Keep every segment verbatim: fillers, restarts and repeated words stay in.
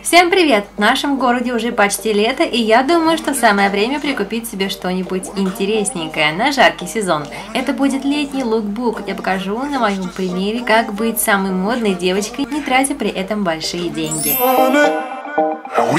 Всем привет! В нашем городе уже почти лето, и я думаю, что самое время прикупить себе что-нибудь интересненькое на жаркий сезон. Это будет летний лукбук. Я покажу на моем примере, как быть самой модной девочкой, не тратя при этом большие деньги. В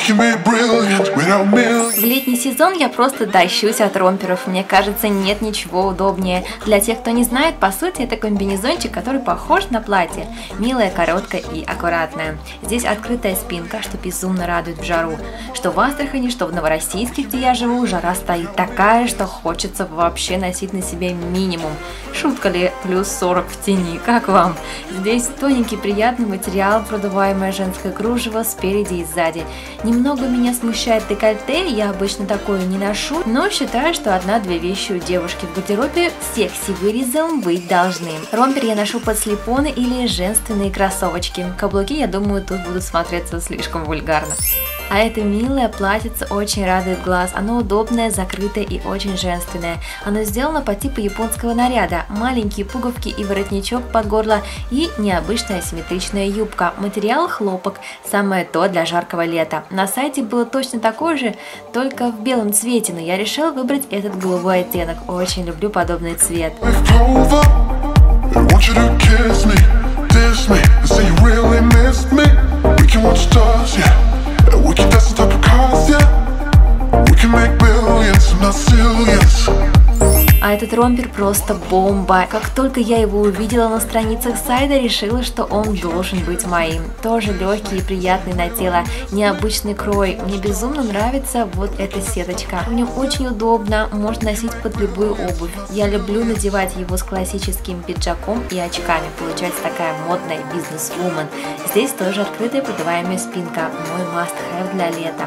летний сезон я просто тащусь от ромперов. Мне кажется, нет ничего удобнее. Для тех, кто не знает, по сути, это комбинезончик, который похож на платье. Милая, короткая и аккуратная. Здесь открытая спинка, что безумно радует в жару. Что в Астрахани, что в Новороссийске, где я живу, жара стоит такая, что хочется вообще носить на себе минимум. Шутка ли, плюс сорок в тени, как вам? Здесь тоненький приятный материал, продуваемое женское кружево спереди и сзади. Немного меня смущает декольте, я обычно такое не ношу, но считаю, что одна-две вещи у девушки в гардеробе секси вырезом быть должны. Ромпер я ношу под слипоны или женственные кроссовочки. Каблуки, я думаю, тут будут смотреться слишком вульгарно. А это милое платьице очень радует глаз. Оно удобное, закрытое и очень женственное. Оно сделано по типу японского наряда. Маленькие пуговки и воротничок под горло и необычная асимметричная юбка. Материал хлопок. Самое то для жаркого лета. На сайте было точно такое же, только в белом цвете, но я решила выбрать этот голубой оттенок. Очень люблю подобный цвет. We can dance on top of cars, yeah. We can make billions, not zillions. А этот ромпер просто бомба. Как только я его увидела на страницах сайта, решила, что он должен быть моим. Тоже легкий и приятный на тело, необычный крой. Мне безумно нравится вот эта сеточка. В нем очень удобно, можно носить под любую обувь. Я люблю надевать его с классическим пиджаком и очками. Получается такая модная бизнес-вумен. Здесь тоже открытая продаваемая спинка. Мой must-have для лета.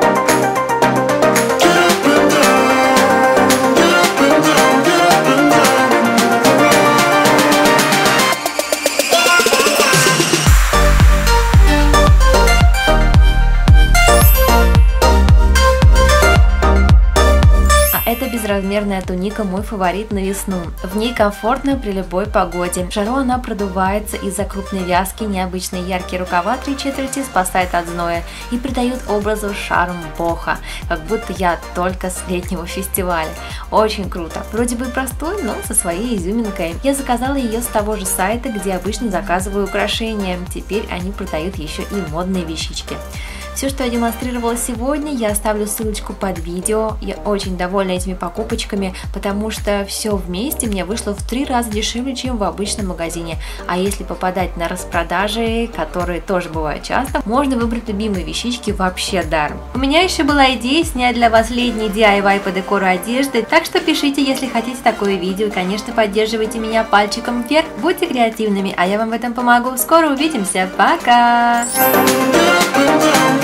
Это безразмерная туника, мой фаворит на весну. В ней комфортно при любой погоде. В жару она продувается из-за крупной вязки, необычные яркие рукава три четверти спасает от зноя и придают образу шарм боха, как будто я только с летнего фестиваля. Очень круто. Вроде бы простой, но со своей изюминкой. Я заказала ее с того же сайта, где обычно заказываю украшения. Теперь они продают еще и модные вещички. Все, что я демонстрировала сегодня, я оставлю ссылочку под видео. Я очень довольна этими покупочками, потому что все вместе мне вышло в три раза дешевле, чем в обычном магазине. А если попадать на распродажи, которые тоже бывают часто, можно выбрать любимые вещички вообще даром. У меня еще была идея снять для вас летний ди ай вай по декору одежды, так что пишите, если хотите такое видео. И, конечно, поддерживайте меня пальчиком вверх, будьте креативными, а я вам в этом помогу. Скоро увидимся, пока!